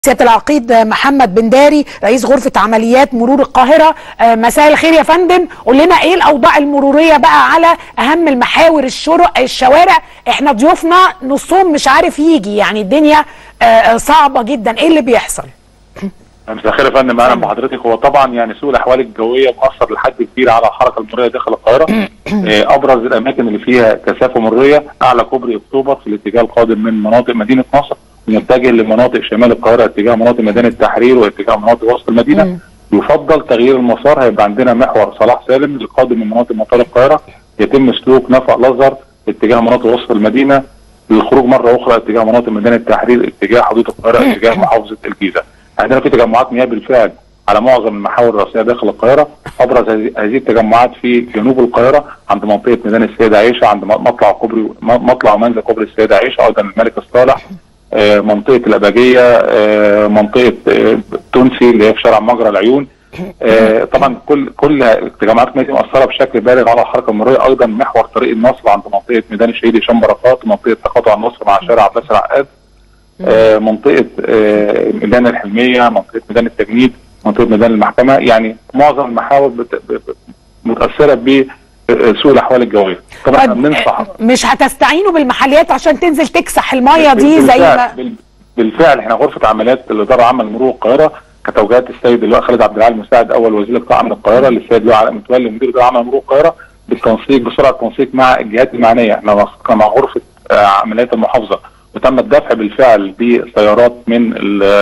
سيادة العقيد محمد بنداري رئيس غرفة عمليات مرور القاهرة. مساء الخير يا فندم. قول لنا ايه الاوضاع المرورية بقى على اهم المحاور الشوارع. احنا ضيوفنا نصهم مش عارف يجي، يعني الدنيا صعبة جدا. ايه اللي بيحصل؟ مساء الخير يا فندم، اهلا بحضرتك. هو طبعا يعني سوء الاحوال الجويه مؤثر لحد كبير على الحركه المروريه داخل القاهره. ابرز الاماكن اللي فيها كثافه مروريه اعلى كوبري اكتوبر في الاتجاه القادم من مناطق مدينه نصر ونتجه لمناطق شمال القاهره اتجاه مناطق ميدان التحرير واتجاه مناطق وسط المدينه. يفضل تغيير المسار، هيبقى عندنا محور صلاح سالم القادم من مناطق مطار القاهره يتم سلوك نفق الازهر اتجاه مناطق وسط المدينه للخروج مره اخرى اتجاه مناطق ميدان التحرير اتجاه حدود القاهره اتجاه محافظه الجيزه. عندنا في تجمعات مياه بالفعل على معظم المحاور الرئيسيه داخل القاهره. ابرز هذه التجمعات في جنوب القاهره عند منطقه ميدان السيده عائشه، عند مطلع ومنزل كوبري السيده عائشه، ايضا الملك الصالح، منطقه الاباجيه، منطقه تونسي اللي هي في شارع مجرى العيون. طبعا كل التجمعات مؤثره بشكل بالغ على الحركه المروريه. ايضا محور طريق النصر عند منطقه ميدان الشهيد هشام بركات، منطقه تقاطع النصر مع شارع عباس العقاد، منطقه ميدان الحلميه، منطقه ميدان التجنيد، منطقه ميدان المحكمه. يعني معظم المحاور متاثره بسوء الاحوال الجويه. طبعا بننصح مش هتستعينوا بالمحليات عشان تنزل تكسح الميه دي زي ما بالفعل احنا غرفه عمليات الاداره العامه لمرور القاهره كتوجيهات السيد اللواء خالد عبد العال مساعد اول وزير القطاع امن القاهره للسيد اللواء علاء متولي مدير الاداره العامه لمرور القاهره بسرعه التنسيق مع الجهات المعنيه. احنا نسقنا مع غرفه عمليات المحافظه وتم الدفع بالفعل بسيارات من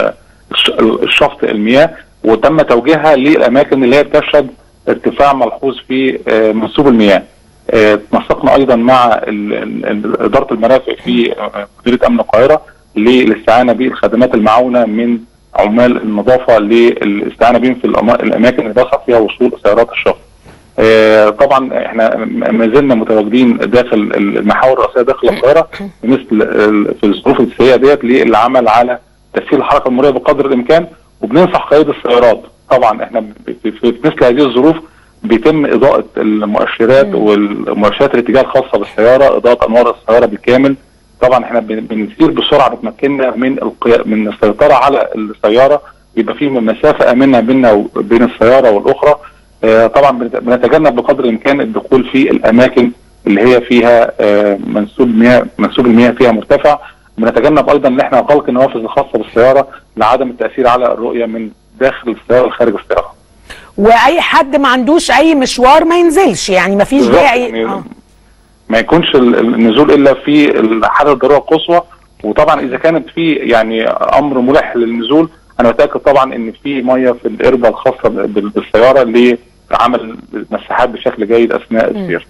الشفط المياه وتم توجيهها للاماكن اللي هي بتشهد ارتفاع ملحوظ في منسوب المياه. نسقنا ايضا مع اداره المرافق في مديريه امن القاهره للاستعانه بالخدمات المعاونه من عمال النظافه للاستعانه بهم في الاماكن اللي بيصعب فيها وصول سيارات الشفط. طبعا احنا ما زلنا متواجدين داخل المحاور الرئيسيه داخل القاهره مثل في الظروف السيئه ديت للعمل على تسهيل الحركه المروريه بقدر الامكان، وبننصح قيادة السيارات. طبعا احنا في مثل هذه الظروف بيتم اضاءه المؤشرات والمؤشرات الاتجاه الخاصه بالسياره، اضاءه انوار السياره بالكامل. طبعا احنا بنسير بسرعه بتمكننا من السيطره على السياره، يبقى في مسافه امنه بيننا وبين السياره والاخرى. طبعا بنتجنب بقدر الامكان الدخول في الاماكن اللي هي فيها منسوب المياه فيها مرتفع. بنتجنب ايضا ان احنا غلق النوافذ الخاصه بالسياره لعدم التاثير على الرؤيه من داخل السياره لخارج السياره. واي حد ما عندوش اي مشوار ما ينزلش، يعني ما فيش داعي ما يكونش النزول الا في حاله الضروره القصوى. وطبعا اذا كانت في يعني امر ملح للنزول انا متاكد طبعا ان في ميه في القربه الخاصه بالسياره لعمل مساحات بشكل جيد اثناء السير.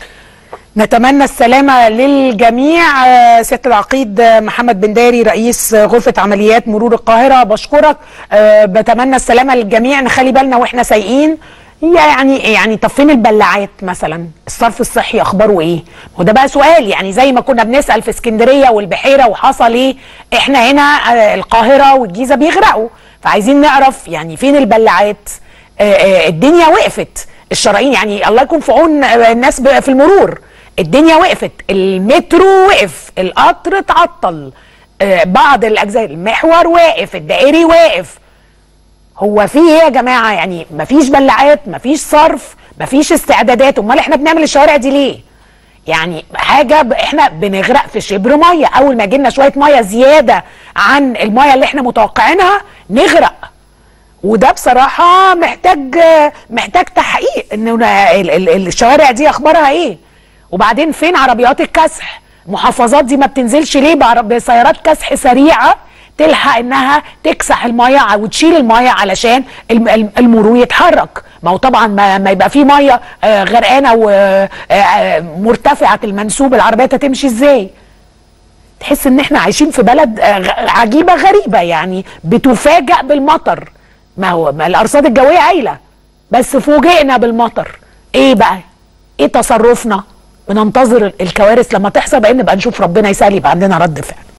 نتمنى السلامة للجميع. سيادة العقيد محمد بنداري رئيس غرفة عمليات مرور القاهرة، بشكرك. بتمنى السلامة للجميع. نخلي بالنا واحنا سايقين، يعني طب فين البلاعات مثلا؟ الصرف الصحي اخباره ايه؟ وده بقى سؤال، يعني زي ما كنا بنسأل في اسكندرية والبحيرة وحصل ايه، احنا هنا القاهرة والجيزة بيغرقوا، فعايزين نعرف يعني فين البلاعات. الدنيا وقفت، الشرايين يعني الله يكون في عون الناس في المرور. الدنيا وقفت، المترو وقف، القطر اتعطل، بعض الاجزاء، المحور واقف، الدائري واقف. هو في ايه يا جماعه؟ يعني مفيش بلاعات، مفيش صرف، مفيش استعدادات. امال احنا بنعمل الشوارع دي ليه؟ يعني حاجه احنا بنغرق في شبر ميه، اول ما يجي لنا شويه ميه زياده عن الميه اللي احنا متوقعينها نغرق. وده بصراحه محتاج تحقيق انه الشوارع دي اخبارها ايه. وبعدين فين عربيات الكسح؟ المحافظات دي ما بتنزلش ليه بسيارات كسح سريعه تلحق انها تكسح الميه وتشيل الميه علشان المرور يتحرك؟ ما هو طبعا ما يبقى في ميه غرقانه ومرتفعه المنسوب، العربيات هتمشي ازاي؟ تحس ان احنا عايشين في بلد عجيبه غريبه، يعني بتفاجأ بالمطر. ما هو الارصاد الجويه قايله، بس فوجئنا بالمطر. ايه بقى؟ ايه تصرفنا؟ بننتظر الكوارث لما تحصل بقى نبقى نشوف ربنا يسهل يبقى عندنا رد فعل.